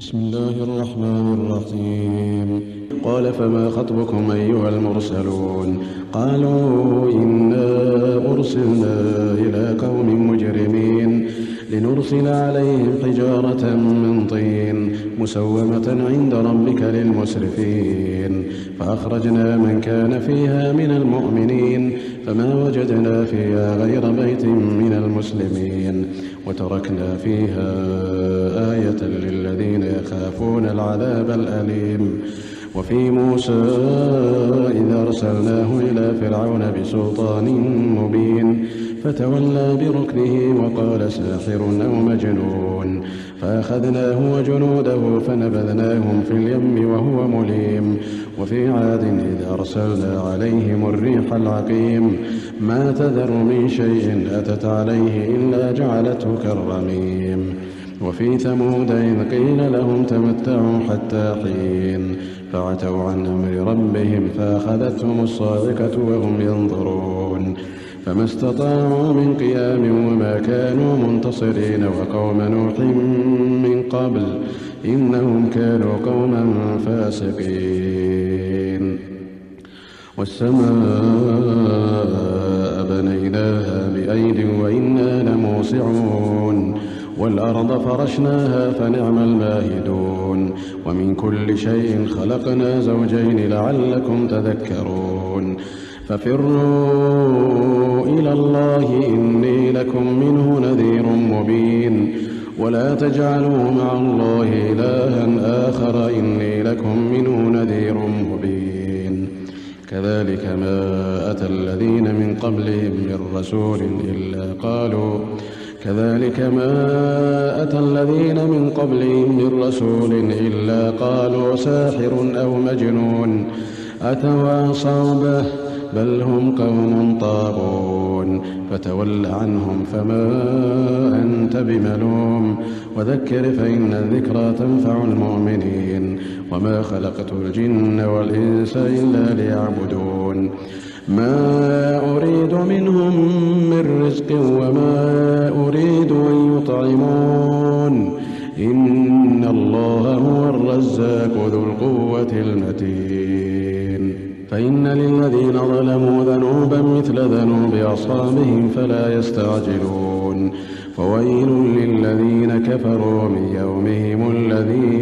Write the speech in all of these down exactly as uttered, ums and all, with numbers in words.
بسم الله الرحمن الرحيم. قال فما خطبكم أيها المرسلون؟ قالوا إنا أرسلنا إلى قوم مجرمين لنرسل عليهم حجارة من طين مسومة عند ربك للمسرفين فأخرجنا من كان فيها من المؤمنين فما وجدنا فيها غير بيت من المسلمين وتركنا فيها آية للذين يخافون العذاب الأليم. وفي موسى إذا أرسلناه إلى فرعون بسلطان مبين فتولى بركنه وقال ساحر أو مجنون فأخذناه وجنوده فنبذناهم في اليم وهو مليم. وفي عاد إذ أرسلنا عليهم الريح العقيم ما تذر من شيء أتت عليه إلا جعلته كالرميم. وفي ثمود إذ قيل لهم تمتعوا حتى حين فعتوا عن أمر ربهم فأخذتهم الصاعقة وهم ينظرون فما استطاعوا من قيام وما كانوا منتصرين. وقوم نوح من قبل إنهم كانوا قوما فاسقين. والسماء بنيناها بأيد وإنا لموسعون والأرض فرشناها فنعم الماهدون. ومن كل شيء خلقنا زوجين لعلكم تذكرون. ففروا إلى الله إني لكم منه نذير مبين ولا تجعلوا مع الله إلها آخر إني لكم منه نذير مبين. كذلك ما أتى الذين من قبلهم من رسول إلا قالوا كذلك ما أتى الذين من قبلهم من رسول إلا قالوا ساحر أو مجنون أتواصوا به بل هم قوم طاغون. فتول عنهم فما أنت بملوم وذكر فإن الذكرى تنفع المؤمنين. وما خلقت الجن والإنس إلا ليعبدون ما أريد منهم من رزق وما أريد أن يطعمون إن الله هو الرزاق ذو القوة المتين. فإن للذين ظلموا ذنوبا مثل ذنوب أصحابهم فلا يستعجلون. فويل للذين كفروا من يومهم الذي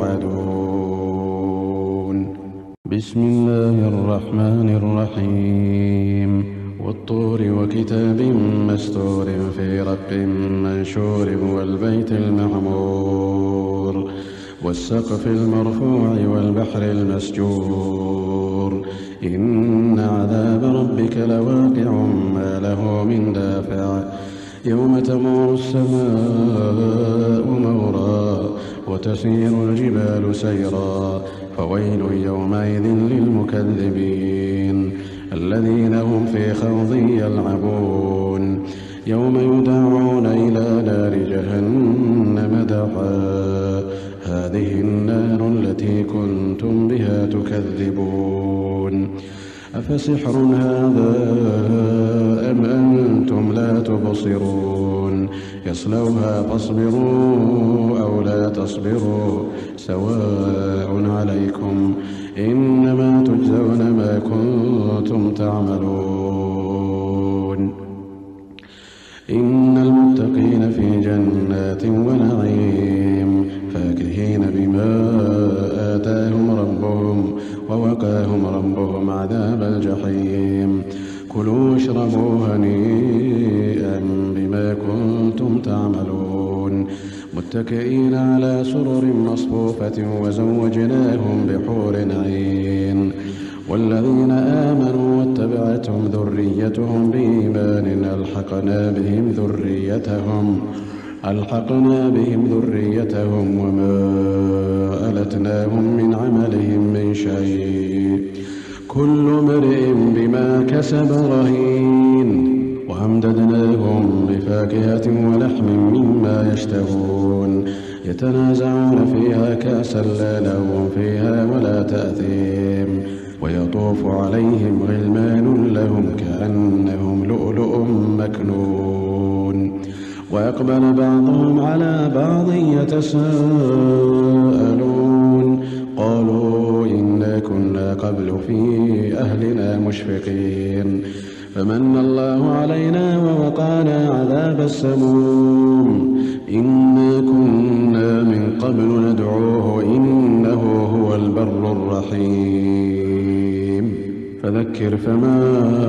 يوعدون. بسم الله الرحمن الرحيم. والطور وكتاب مستور في رق منشور والبيت المعمور والسقف المرفوع والبحر المسجور إن عذاب ربك لواقع ما له من دافع يوم تمور السماء مورا وتسير الجبال سيرا فويل يومئذ للمكذبين الذين هم في خوض يلعبون. يوم يدعون إلى نار جهنم دعا هذه النار التي كنتم بها تكذبون أفسحر هذا أم أنتم لا تبصرون يصلوها فاصبروا أو لا تصبروا سواء عليكم إنما تجزون ما كنتم تعملون. إن المتقين في جنات ونعيم فاكهين بما آتاهم ربهم ووقاهم ربهم عذاب الجحيم. كلوا واشربوا هنيئا بما كنتم تعملون متكئين على سرر مصفوفة وزوجناهم بحور عين. والذين آمنوا واتبعتهم ذريتهم بإيمان ألحقنا بهم ذريتهم ألحقنا بهم ذريتهم وما ألتناهم من عملهم من شيء كل امرئ بما كسب رهين. وأمددناهم بفاكهة ولحم مما يشتهون يتنازعون فيها كأسا لا لهم فيها ولا تأثيم ويطوف عليهم غلمان لهم كأنهم لؤلؤ مكنون. وأقبل بعضهم على بعض يتساءلون مشفقين فمن الله علينا ووقانا عذاب السموم إنا كنا من قبل ندعوه إنه هو البر الرحيم فذكر فما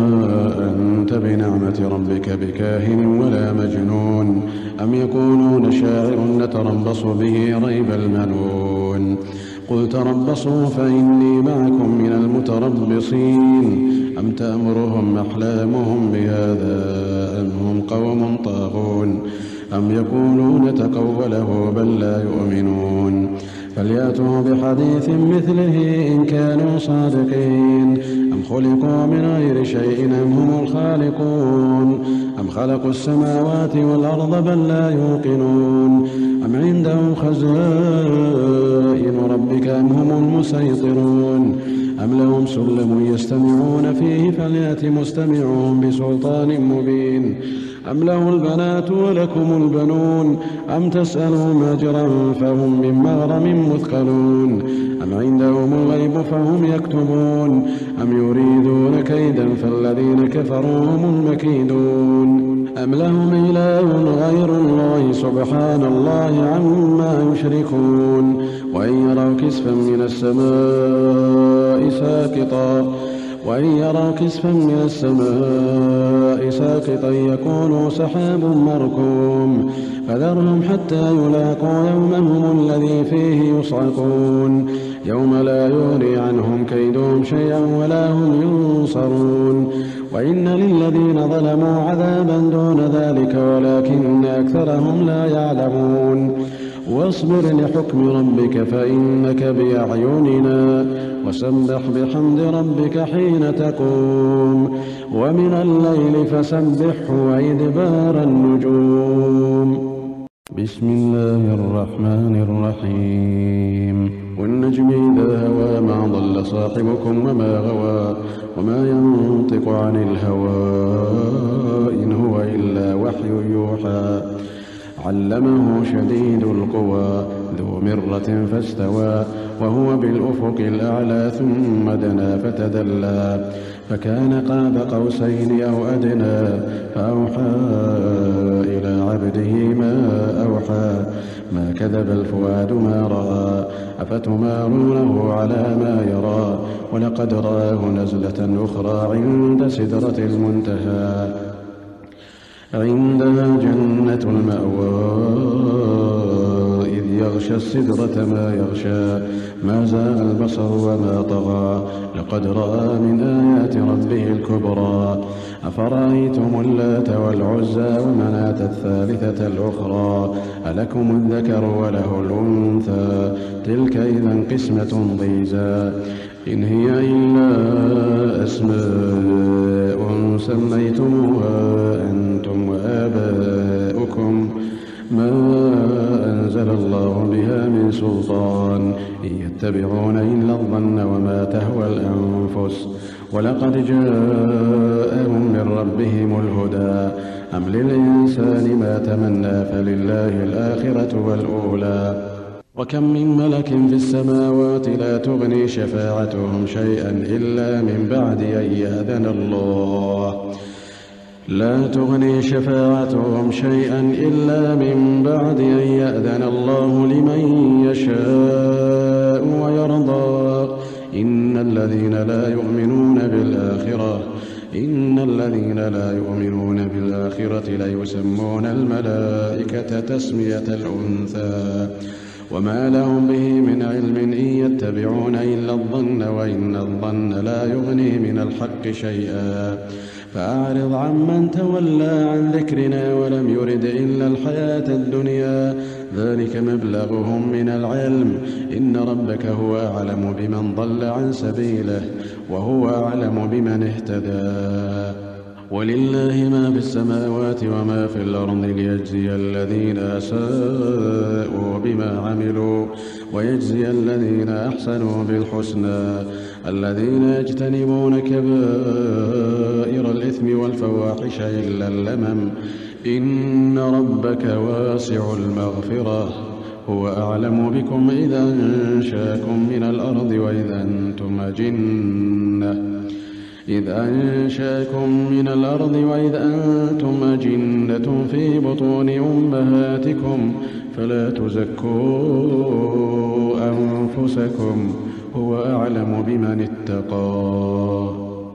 أنت بنعمة ربك بكاهن ولا مجنون أم يقولون شاعر نتربص به ريب المنون قل تربصوا فإني معكم من المتربصين أم تأمرهم أحلامهم بهذا أم هم قوم طاغون أم يقولون تقوله بل لا يؤمنون فليأتوا بحديث مثله إن كانوا صادقين أم خلقوا من غير شيء أم هم الخالقون أم خلقوا السماوات والأرض بل لا يوقنون أم عندهم خزائن ربك أم هم المسيطرون أم لهم سلم يستمعون فيه فليأت مستمعون بسلطان مبين أم له البنات ولكم البنون أم تسألهم أجرا فهم من مغرم مثقلون أم عندهم الغيب فهم يكتبون أم يريدون كيدا فالذين كفروا هم المكيدون أم لهم إله غير الله سبحان الله عما يشركون وإن يروا كسفا من السماء ساقطا وإن يروا كسفا من السماء ساقطا يكونوا سحاب مركوم فذرهم حتى يلاقوا يومهم الذي فيه يصعقون يوم لا يغني عنهم كيدهم شيئا ولا هم ينصرون وإن للذين ظلموا عذابا دون ذلك ولكن أكثرهم لا يعلمون واصبر لحكم ربك فإنك بأعيننا وسبح بحمد ربك حين تقوم ومن الليل فسبحه وإدبار النجوم بسم الله الرحمن الرحيم والنجم إذا هوى ما ضل صاحبكم وما غوى وما ينطق عن الهوى إن هو إلا وحي يوحى علمه شديد القوى ذو مرة فاستوى وهو بالأفق الأعلى ثم دنا فتدلى فكان قاب قوسين أو أدنى فأوحى إلى عبده ما أوحى ما كذب الفؤاد ما رأى أفتمارونه على ما يرى ولقد رآه نزلة أخرى عند سدرة المنتهى عندها جنة المأوى إذ يغشى السدرة ما يغشى ما زاغ البصر وما طغى لقد رأى من آيات ربه الكبرى أفرأيتم اللات والعزى ومناة الثالثة الأخرى ألكم الذكر وله الأنثى تلك إذا قسمة ضيزى إن هي إلا أسماء سميتموها أنتم وآباؤكم ما أنزل الله بها من سلطان إن يتبعون إلا الظن وما تهوى الأنفس ولقد جاءهم من ربهم الهدى أم للإنسان ما تمنى فلله الآخرة والأولى وكم من ملك في السماوات لا تغني شفاعتهم شيئا إلا من بعد أن يأذن الله لا تغني شفاعتهم شيئا إلا من بعد أن يأذن الله لمن يشاء ويرضى إن الذين لا يؤمنون بالآخرة إن الذين لا يؤمنون بالآخرة ليسمون الملائكة تسمية الأنثى وما لهم به من علم إن يتبعون إلا الظن وإن الظن لا يغني من الحق شيئا فأعرض عمن تولى عن ذكرنا ولم يرد إلا الحياة الدنيا ذلك مبلغهم من العلم إن ربك هو أعلم بمن ضل عن سبيله وهو أعلم بمن اهتدى ولله ما في السماوات وما في الأرض ليجزي الذين أساءوا بما عملوا ويجزي الذين أحسنوا بالحسنى الذين يجتنبون كبائر الإثم والفواحش إلا اللمم إن ربك واسع المغفرة هو أعلم بكم إذا أنشاكم من الأرض وإذا أنتم أجنة إذ أنشاكم من الأرض وإذ أنتم أجنة في بطون أمهاتكم فلا تزكوا أنفسكم هو أعلم بمن اتقى.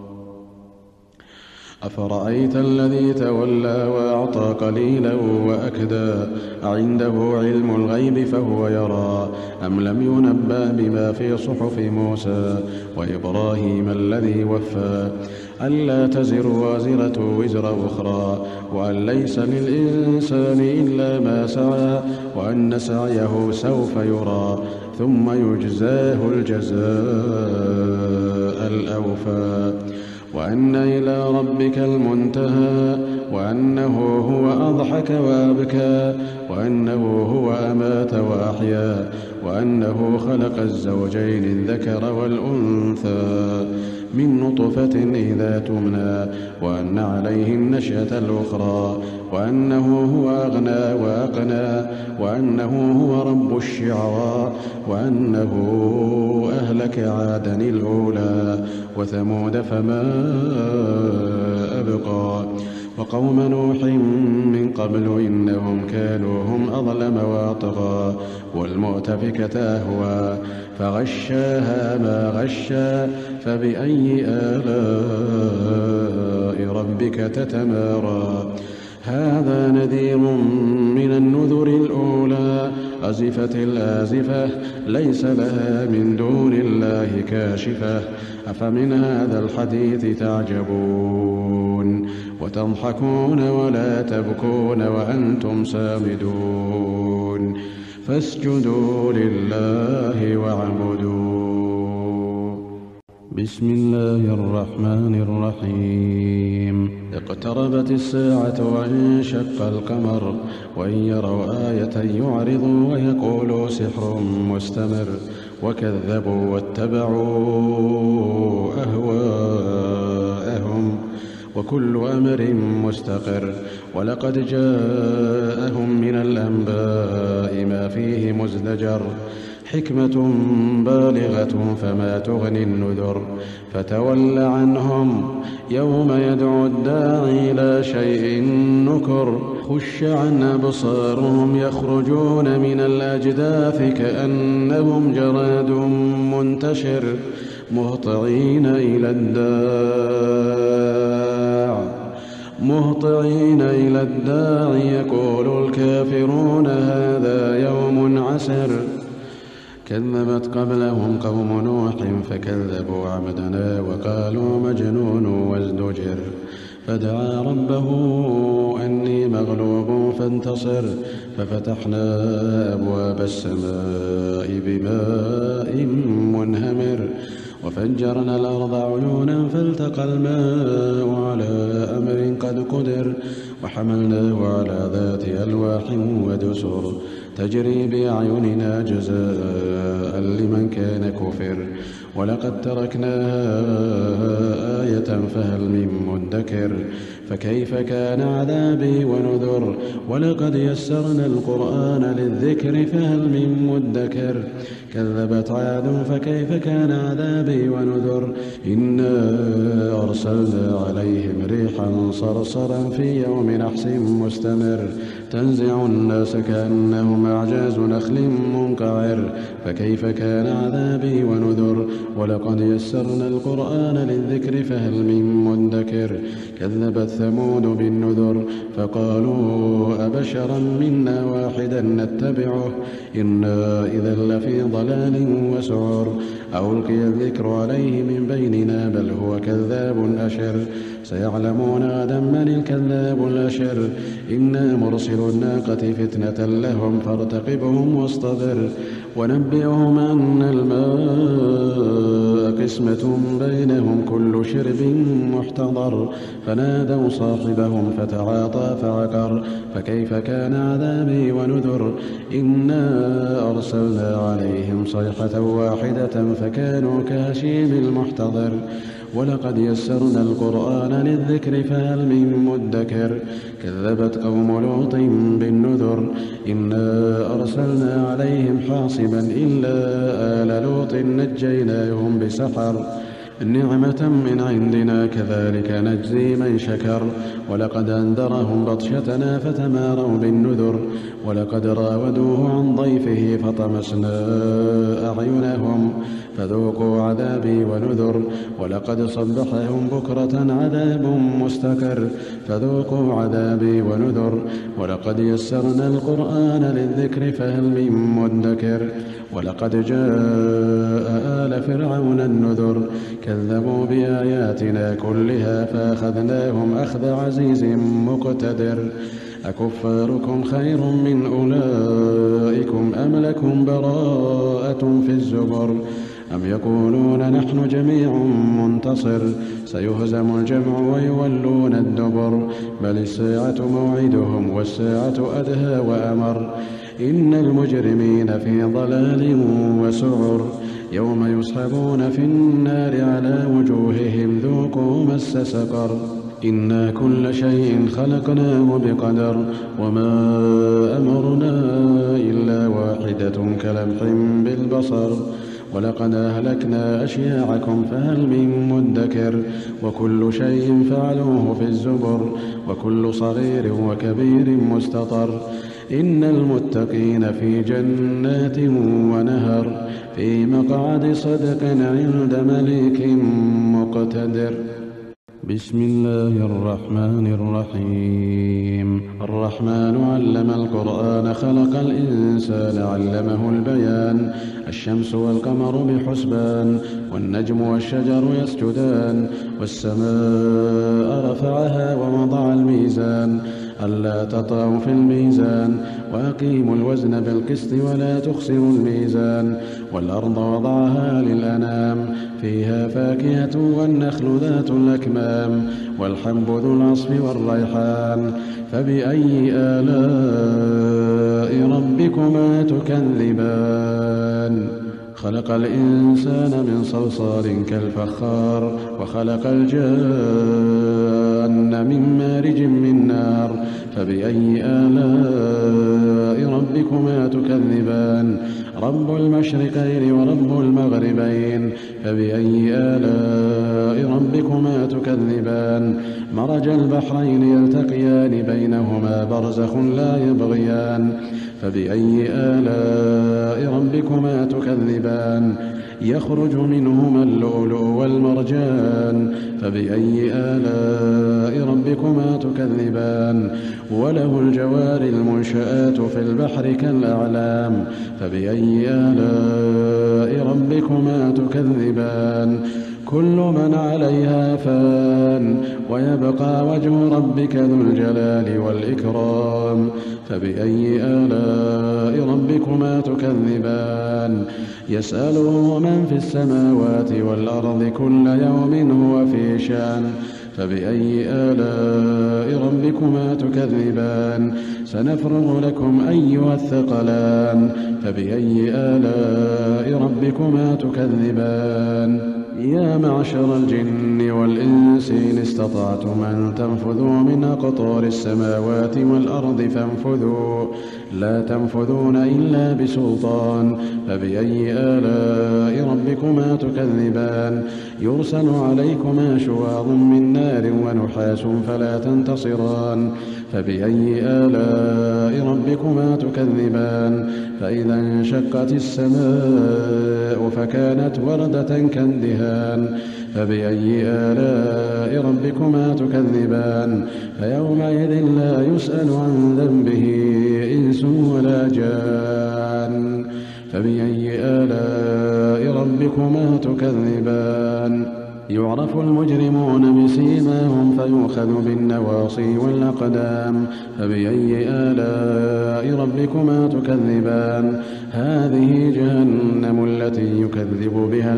أفرأيت الذي تولى وأعطى قليلا وأكدى أعنده علم الغيب فهو يرى أم لم ينبأ بما في صحف موسى وإبراهيم الذي وفى ألا تزر وازرة وزر أخرى وأن ليس للإنسان إلا ما سعى وأن سعيه سوف يرى ثم يجزاه الجزاء الأوفى وأن إلى ربك المنتهى وأنه هو أضحك وأبكى وأنه هو أمات وأحيا وأنه خلق الزوجين الذكر والأنثى من نطفة إذا تمنى وأن عليه النشأة الأخرى وأنه هو أغنى وأقنى وأنه هو رب الشعرى وأنه أهلك عادا الأولى وثمود فما أبقى وقوم نوح من قبل إنهم كانوا هم أظلم وأطغى والمؤتفكة أهوى فغشاها ما غشى فبأي آلاء ربك تتمارى هذا نذير من النذر الأولى أزفت الآزفة ليس لها من دون الله كاشفة أفمن هذا الحديث تعجبون وتضحكون ولا تبكون وأنتم سامدون فاسجدوا لله واعبدوا. بسم الله الرحمن الرحيم اقتربت الساعة وانشق القمر وإن يروا آية يعرضوا ويقولوا سحر مستمر وكذبوا واتبعوا أهواءهم وكل أمر مستقر ولقد جاءهم من الأنباء ما فيه مزدجر حكمة بالغة فما تغني النذر فتول عنهم يوم يدعو الداعي إلى شيء نكر خش عن أبصارهم يخرجون من الأجداث كأنهم جراد منتشر مهطعين إلى الداع مهطعين إلى الداع يقول الكافرون هذا يوم عسر كذبت قبلهم قوم نوح فكذبوا عبدنا وقالوا مجنون وازدجر فدعا ربه أني مغلوب فانتصر ففتحنا أبواب السماء بماء منهمر وفجرنا الأرض عيونا فالتقى الماء على أمر قد قدر وحملناه على ذات ألواح ودسر تجري بأعيننا جزاء لمن كان كفر ولقد تركناها آية فهل من مدكر فكيف كان عذابي ونذر ولقد يسرنا القرآن للذكر فهل من مدكر كذبت عاد فكيف كان عذابي ونذر إنا أرسلنا عليهم ريحا صرصرا في يوم نحس مستمر تنزع الناس كأنهم أعجاز نخل منقعر فكيف كان عذابي ونذر ولقد يسرنا القرآن للذكر فهل من مدكر كذبت ثمود بالنذر فقالوا أبشرا منا واحدا نتبعه إنا إذا لفي ضلال وسعر ألقي الذكر عليه من بيننا بل هو كذاب أشر سيعلمون غدا من الكذاب الأشر إنا مرسل الناقة فتنة لهم فارتقبهم واصطبر ونبئهم أن الماء قسمة بينهم كل شرب محتضر فنادوا صاحبهم فتعاطى فعقر فكيف كان عذابي ونذر إنا أرسلنا عليهم صيحة واحدة فكانوا كهشيم المحتضر ولقد يسرنا القرآن للذكر فهل من مدكر كذبت قوم لوط بالنذر إنا أرسلنا عليهم حاصبا إلا آل لوط نجيناهم بسحر نعمة من عندنا كذلك نجزي من شكر. ولقد أنذرهم بطشتنا فتماروا بالنذر. ولقد راودوه عن ضيفه فطمسنا أعينهم فذوقوا عذابي ونذر. ولقد صبحهم بكرة عذاب مستقر فذوقوا عذابي ونذر. ولقد يسرنا القرآن للذكر فهل من مدكر. ولقد جاء آل فرعون النذر كذبوا بآياتنا كلها فأخذناهم أخذ عزيز مقتدر. أكفاركم خير من أولئكم أم لكم براءة في الزبر. أم يقولون نحن جميع منتصر سيهزم الجمع ويولون الدبر. بل الساعة موعدهم والساعة أدهى وأمر. إن المجرمين في ضلال وسعر يوم يسحبون في النار على وجوههم ذوقوا مس سقر. إنا كل شيء خلقناه بقدر وما أمرنا إلا واحدة كلمح بالبصر. ولقد أهلكنا أشياعكم فهل من مدكر. وكل شيء فعلوه في الزبر وكل صغير وكبير مستطر. إن المتقين في جنات ونهر في مقعد صدق عند مليك مقتدر. بسم الله الرحمن الرحيم. الرحمن علم القرآن خلق الإنسان علمه البيان. الشمس والقمر بحسبان والنجم والشجر يسجدان. والسماء رفعها ووضع الميزان ألا تطغوا في الميزان وأقيموا الوزن بالقسط ولا تخسروا الميزان. والأرض وضعها للأنام فيها فاكهة والنخل ذات الأكمام والحب ذو العصف والريحان. فبأي آلاء ربكما تكذبان. خلق الإنسان من صلصال كالفخار وخلق الجان من مارج من نار. فبأي آلاء ربكما تكذبان. رب المشرقين ورب المغربين. فبأي آلاء ربكما تكذبان. مرج البحرين يلتقيان بينهما برزخ لا يبغيان. فبأي آلاء ربكما تكذبان. يخرج منهما اللؤلؤ والمرجان. فبأي آلاء ربكما تكذبان. وله الجوار المنشآت في البحر كالأعلام. فبأي آلاء ربكما تكذبان. كل من عليها فان ويبقى وجه ربك ذو الجلال والإكرام. فبأي آلاء ربكما تكذبان. يسأله من في السماوات والأرض كل يوم هو في شأن. فبأي آلاء ربكما تكذبان. سنفرغ لكم أيها الثقلان. فبأي آلاء ربكما تكذبان. يا معشر الجن والإنس إن استطعتم أن تنفذوا من أقطار السماوات والأرض فانفذوا لا تنفذون إلا بسلطان. فبأي آلاء ربكما تكذبان. يرسل عليكما شواظ من نار ونحاس فلا تنتصران. فبأي آلاء ربكما تكذبان. فإذا انشقت السماء فكانت وردة كالدهان. فبأي آلاء ربكما تكذبان. فيومئذ لا يسأل عن ذنبه إنس ولا جان. فبأي آلاء ربكما تكذبان. يعرف المجرمون بسيماهم فيؤخذ بالنواصي والأقدام. فبأي آلاء ربكما تكذبان. هذه جهنم التي يكذب بها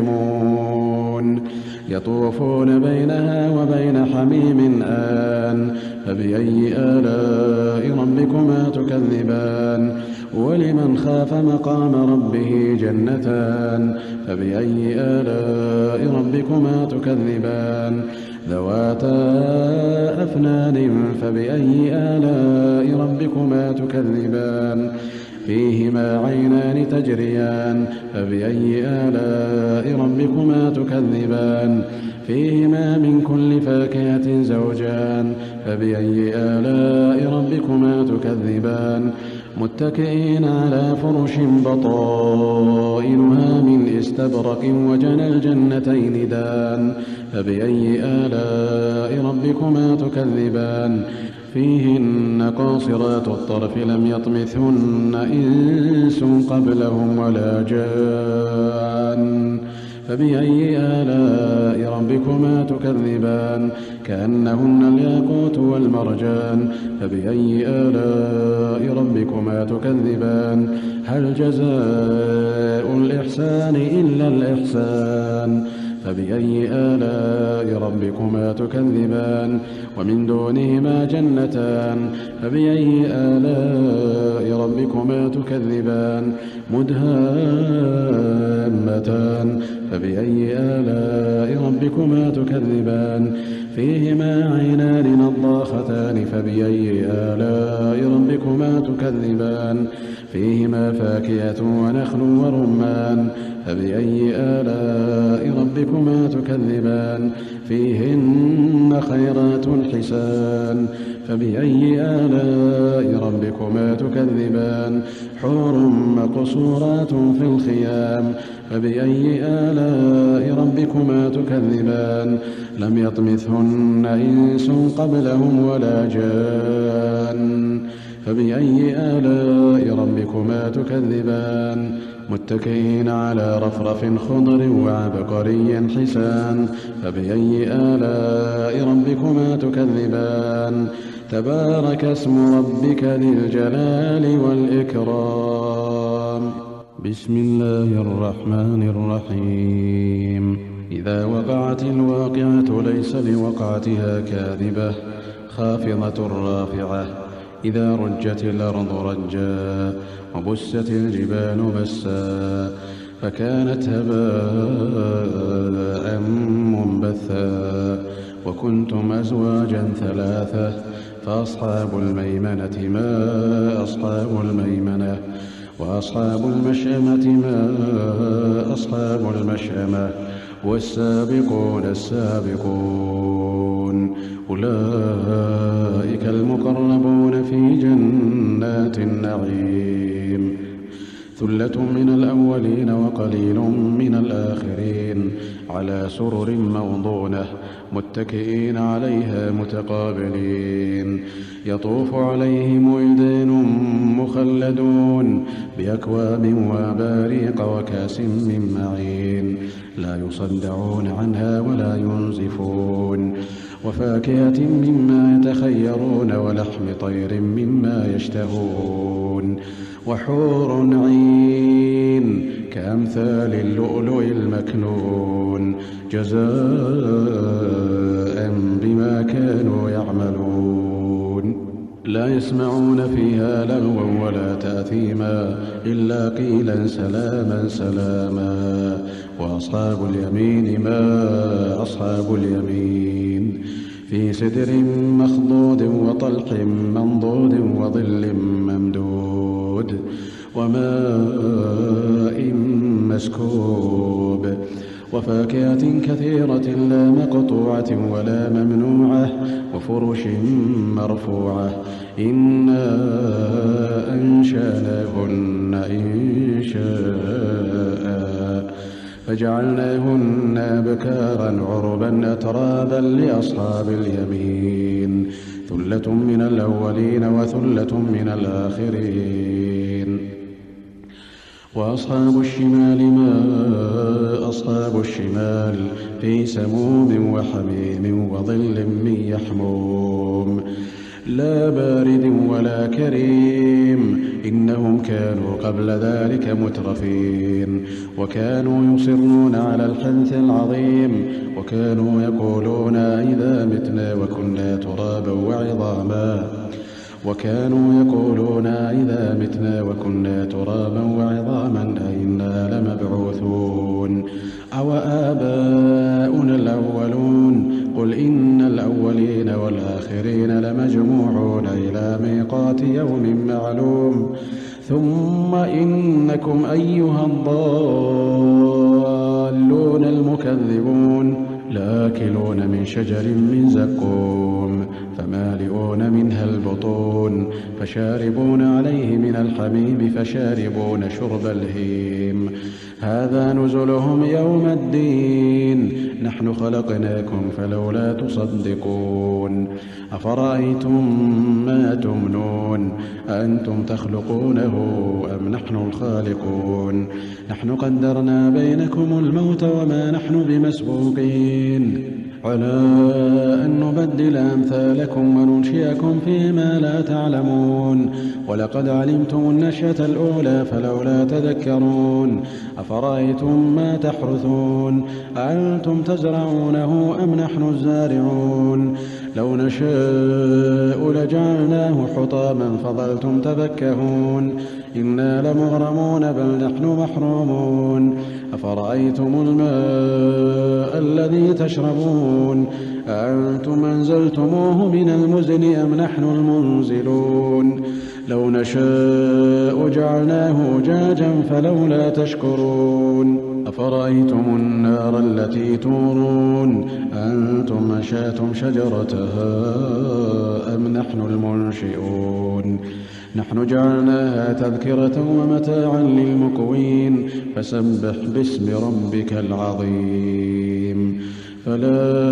المجرمون يطوفون بينها وبين حميم آن. فبأي آلاء ربكما تكذبان. ولمن خاف مقام ربه جنتان. فبأي آلاء ربكما تكذبان. ذواتا أفنان. فبأي آلاء ربكما تكذبان. فيهما عينان تجريان فبأي آلاء ربكما تكذبان فيهما من كل فاكهة زوجان فبأي آلاء ربكما تكذبان متكئين على فرش بطائنها من استبرق وجنى الجنتين دان فبأي آلاء ربكما تكذبان فيهن قاصرات الطرف لم يطمثهن إنس قبلهم ولا جان فبأي آلاء ربكما تكذبان كأنهن الياقوت والمرجان فبأي آلاء ربكما تكذبان هل جزاء الإحسان إلا الإحسان فبأي آلاء ربكما تكذبان ومن دونهما جنتان فبأي آلاء ربكما تكذبان مدهامتان فبأي آلاء ربكما تكذبان فيهما عينان نضاختان فبأي آلاء ربكما تكذبان فيهما فاكهة ونخل ورمان فبأي آلاء ربكما تكذبان فيهن خيرات حسان فبأي آلاء ربكما تكذبان حور مقصورات في الخيام فبأي آلاء ربكما تكذبان لم يطمثهن إنس قبلهم ولا جان فبأي آلاء ربكما تكذبان متكئين على رفرف خضر وعبقري حسان فبأي آلاء ربكما تكذبان تبارك اسم ربك ذي الجلال والإكرام بسم الله الرحمن الرحيم إذا وقعت الواقعة ليس لوقعتها كاذبة خافضة رافعة إذا رجت الأرض رجا وبست الجبال بسا فكانت هباء منبثا وكنتم أزواجا ثلاثة فأصحاب الميمنة ما أصحاب الميمنة وأصحاب المشأمة ما أصحاب المشأمة والسابقون السابقون أولئك المقربون في جنات النعيم ثلة من الأولين وقليل من الآخرين على سرر موضونة متكئين عليها متقابلين يطوف عليهم ولدان مخلدون بأكواب وأباريق وكأس من معين لا يصدعون عنها ولا ينزفون وفاكهة مما يتخيرون ولحم طير مما يشتهون وحور عين كأمثال اللؤلؤ المكنون جزاء بما كانوا يعملون لا يسمعون فيها لغوا ولا تأثيما إلا قيلا سلاما سلاما وأصحاب اليمين ما أصحاب اليمين في سدر مخضود وطلح منضود وظل ممدود وماء مسكوب وفاكهة كثيرة لا مقطوعة ولا ممنوعة وفرش مرفوعة إنا أنشأناهن إنشاء فجعلناهن أبكارا عربا أترابا لأصحاب اليمين ثلة من الأولين وثلة من الآخرين وأصحاب الشمال ما أصحاب الشمال في سموم وحميم وظل من يحموم لا بارد ولا كريم إنهم كانوا قبل ذلك مترفين وكانوا يصرون على الحنث العظيم وكانوا يقولون إذا متنا وكنا ترابا وعظاما وكانوا يقولون إذا متنا وكنا ترابا وعظاما أئنا لمبعوثون أو آباؤنا الأولون قل إن الأولين والآخرين لمجموعون إلى ميقات يوم معلوم ثم إنكم أيها الضالون المكذبون لآكلون من شجر من زقوم فمالئون منها البطون فشاربون عليه من الحميم فشاربون شرب الهيم هذا نزلهم يوم الدين نحن خلقناكم فلولا تصدقون أفرأيتم ما تمنون أأنتم تخلقونه أم نحن الخالقون نحن قدرنا بينكم الموت وما نحن بمسبوقين على أن نبدل أمثالكم وننشئكم فيما لا تعلمون ولقد علمتم النشأة الأولى فلولا تذكرون أفرأيتم ما تحرثون أأنتم تزرعونه أم نحن الزارعون لو نشاء لجعلناه حطاما فظلتم تفكهون إنا لمغرمون بل نحن محرومون أفرأيتم الماء الذي تشربون أأنتم أنزلتموه من المزن أم نحن المنزلون لو نشاء جعلناه أجاجا فلولا تشكرون أفرأيتم النار التي تورون أنتم أنشأتم شجرتها أم نحن المنشئون نحن جعلناها تذكرة ومتاعا للمقوين فسبح باسم ربك العظيم فلا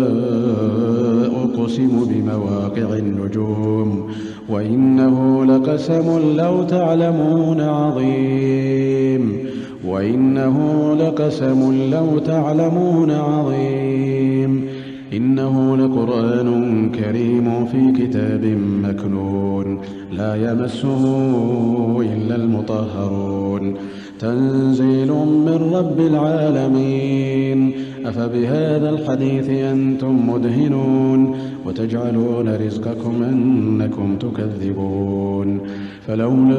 أقسم بمواقع النجوم وإنه لقسم لو تعلمون عظيم وإنه لقسم لو تعلمون عظيم إنه لقرآن كريم في كتاب مكنون لا يمسه إلا المطهرون تنزيل من رب العالمين أفبهذا الحديث أنتم مدهنون وتجعلون رزقكم أنكم تكذبون فلولا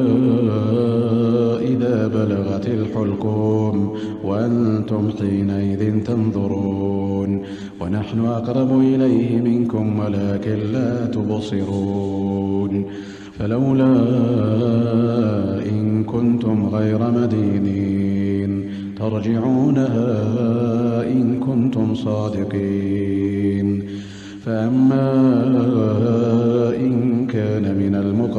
إذا بلغت الحلقوم وأنتم حينئذ تنظرون ونحن أقرب إليه منكم ولكن لا تبصرون فلولا إن كنتم غير مدينين ترجعونها إن كنتم صادقين فأما إن كان من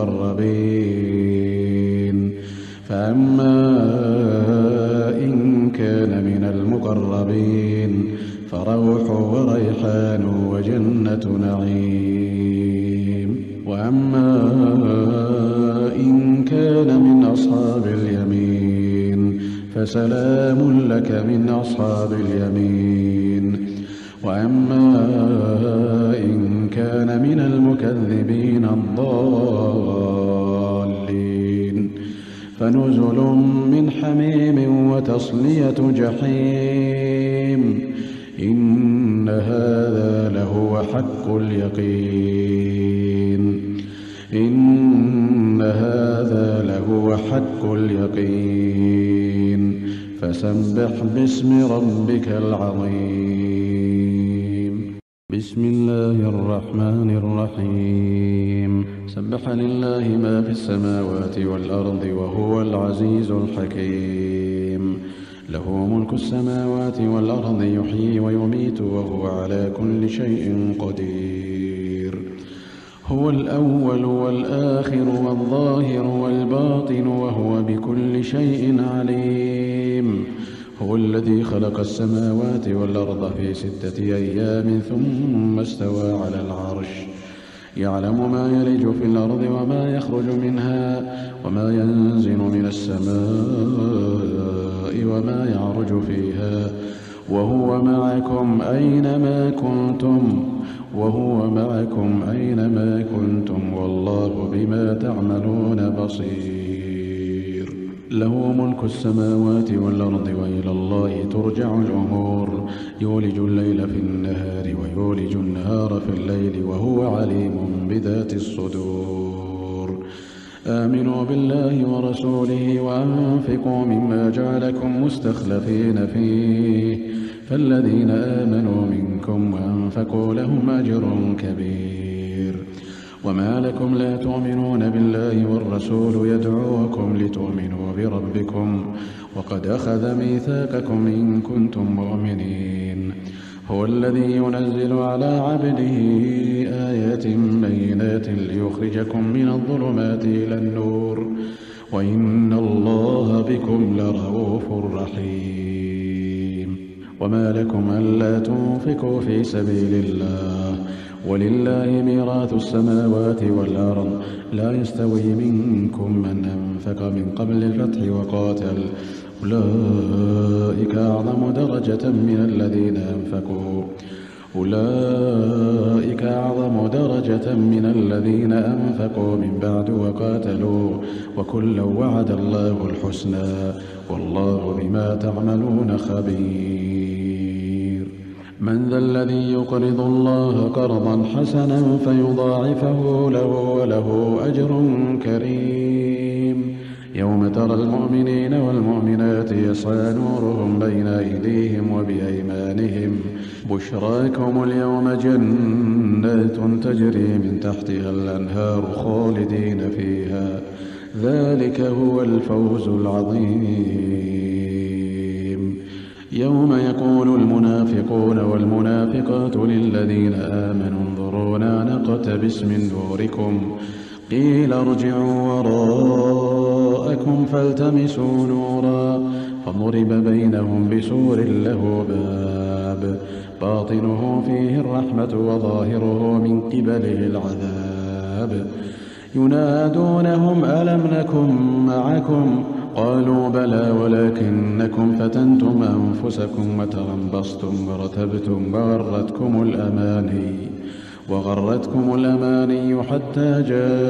المقربين فأما إن كان من المقربين فروح وريحان وجنة نعيم وأما إن كان من أصحاب اليمين فسلام لك من أصحاب اليمين وأما إن كان من المكذبين الضالين فنزل من حميم وتصلية جحيم إن هذا لهو حق اليقين إن هذا لهو حق اليقين فسبح باسم ربك العظيم بسم الله الرحمن الرحيم سبح لله ما في السماوات والأرض وهو العزيز الحكيم له ملك السماوات والأرض يحيي ويميت وهو على كل شيء قدير هو الأول والآخر والظاهر والباطن وهو بكل شيء عليم هو الذي خلق السماوات والأرض في ستة أيام ثم استوى على العرش يعلم ما يلج في الأرض وما يخرج منها وما ينزل من السماء وما يعرج فيها وهو معكم أينما كنتم وهو معكم أينما كنتم والله بما تعملون بصير له ملك السماوات والأرض وإلى الله ترجع الأمور يولج الليل في النهار ويولج النهار في الليل وهو عليم بذات الصدور آمنوا بالله ورسوله وأنفقوا مما جعلكم مستخلفين فيه فالذين آمنوا منكم وأنفقوا لهم أجر كبير وما لكم لا تؤمنون بالله والرسول يدعوكم لتؤمنوا بربكم وقد أخذ ميثاقكم إن كنتم مؤمنين. هو الذي ينزل على عبده آيات بينات ليخرجكم من الظلمات إلى النور وإن الله بكم لرءوف رحيم. وما لكم ألا تنفقوا في سبيل الله ولله ميراث السماوات والأرض لا يستوي منكم من أنفق من قبل الفتح وقاتل أولئك أعظم درجة من الذين أنفقوا أولئك أعظم درجة من الذين أنفقوا من بعد وقاتلوا وكلا وعد الله الحسنى والله بما تعملون خبير. من ذا الذي يقرض الله قرضا حسنا فيضاعفه له وله أجر كريم. يوم ترى المؤمنين والمؤمنات يسعى نورهم بين أيديهم وبأيمانهم بشراكم اليوم جنات تجري من تحتها الأنهار خالدين فيها ذلك هو الفوز العظيم. يوم يقول المنافقون والمنافقات للذين آمنوا انظرونا نقتبس من نوركم قيل ارجعوا وراءكم فالتمسوا نورا فضرب بينهم بسور له باب باطنه فيه الرحمة وظاهره من قبله العذاب. ينادونهم ألم نكن معكم قالوا بلى ولكنكم فتنتم أنفسكم وتربصتم ورتبتم وغرتكم الأماني وغرتكم الأماني حتى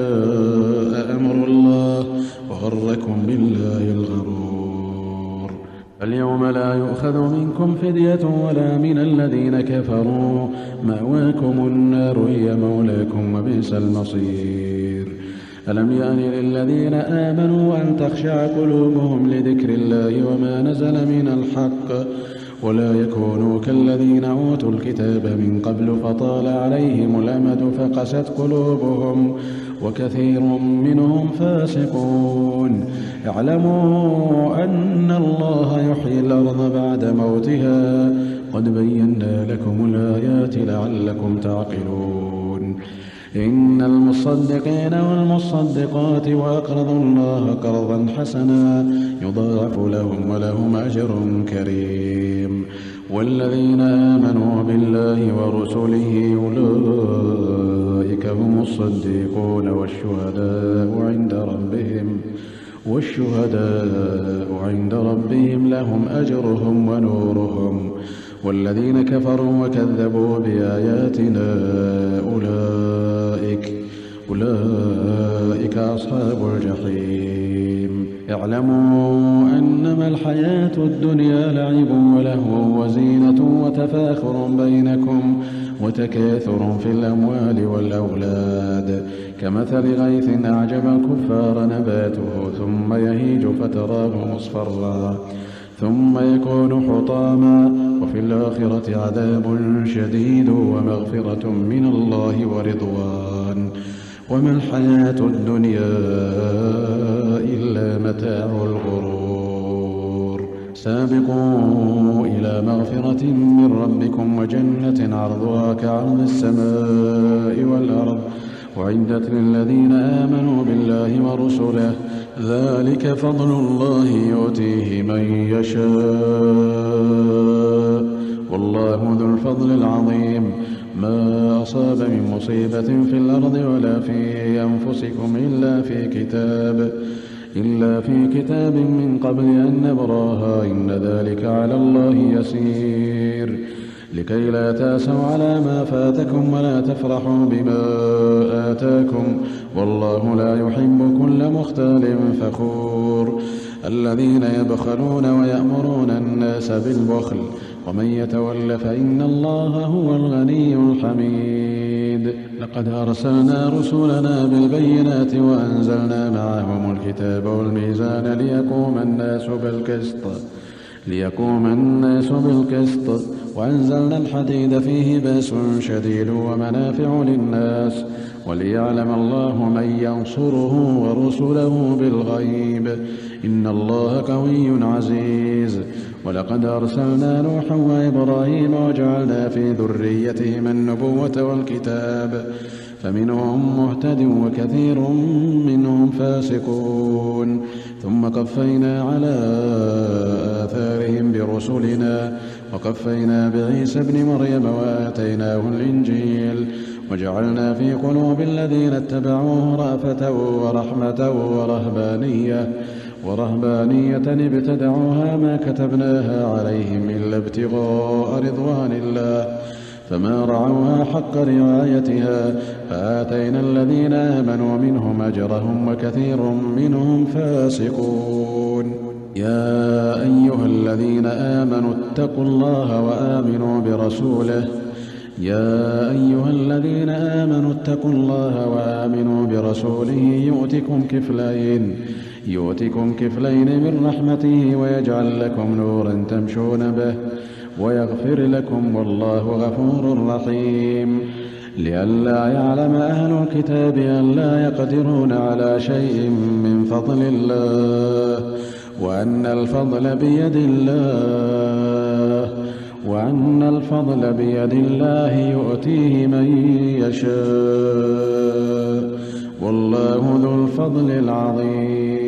جاء أمر الله وغركم بالله الغرور. اليوم لا يؤخذ منكم فدية ولا من الذين كفروا مأواكم النار هي مولاكم وبئس المصير. ألم يأن للذين آمنوا أن تخشع قلوبهم لذكر الله وما نزل من الحق ولا يكونوا كالذين أوتوا الكتاب من قبل فطال عليهم الأمد فقست قلوبهم وكثير منهم فاسقون. اعلموا أن الله يحيي الأرض بعد موتها قد بينا لكم الآيات لعلكم تعقلون. إن المصدقين والمصدقات وأقرضوا الله قرضا حسنا يضاعف لهم ولهم أجر كريم. والذين آمنوا بالله ورسله أولئك هم الصديقون والشهداء عند ربهم والشهداء عند ربهم لهم أجرهم ونورهم. والذين كفروا وكذبوا بآياتنا أولئك أولئك أصحاب الجحيم. اعلموا أنما الحياة الدنيا لعب ولهو وزينة وتفاخر بينكم وتكاثر في الأموال والأولاد كمثل غيث أعجب الكفار نباته ثم يهيج فتراه مصفرا ثم يكون حطاما وفي الآخرة عذاب شديد ومغفرة من الله ورضوان وما الحياة الدنيا إلا متاع الغرور. سابقوا إلى مغفرة من ربكم وجنة عرضها كعرض السماء والأرض أعدت للذين آمنوا بالله ورسله ذلك فضل الله يؤتيه من يشاء والله ذو الفضل العظيم. ما أصاب من مصيبة في الأرض ولا في أنفسكم إلا في كتاب إلا في كتاب من قبل أن نبراها إن ذلك على الله يسير. لكي لا تأسوا على ما فاتكم ولا تفرحوا بما آتاكم والله لا يحب كل مختال فخور. الذين يبخلون ويأمرون الناس بالبخل ومن يتول فإن الله هو الغني الحميد. لقد أرسلنا رسلنا بالبينات وأنزلنا معهم الكتاب والميزان ليقوم الناس بالقسط ليقوم الناس بالقسط وأنزلنا الحديد فيه بأس شديد ومنافع للناس وليعلم الله من ينصره ورسله بالغيب إن الله قوي عزيز. ولقد أرسلنا نوحا وإبراهيم وجعلنا في ذريتهما النبوة والكتاب فمنهم مهتد وكثير منهم فاسقون. ثم قفينا على آثارهم برسلنا وقفينا بعيسى ابن مريم وآتيناه الإنجيل وجعلنا في قلوب الذين اتبعوه رأفة ورحمة ورهبانية ورهبانية ابتدعوها ما كتبناها عليهم إلا ابتغاء رضوان الله فما رعوها حق رعايتها فآتينا الذين آمنوا منهم أجرهم وكثير منهم فاسقون. يا أيها الذين آمنوا اتقوا الله وآمنوا برسوله يا أيها الذين آمنوا اتقوا الله وآمنوا برسوله يؤتكم كفلين يؤتكم كفلين من رحمته ويجعل لكم نورا تمشون به ويغفر لكم والله غفور رحيم. لئلا يعلم أهل الكتاب أن لا يقدرون على شيء من فضل الله وأن الفضل بيد الله وأن الفضل بيد الله يؤتيه من يشاء والله ذو الفضل العظيم.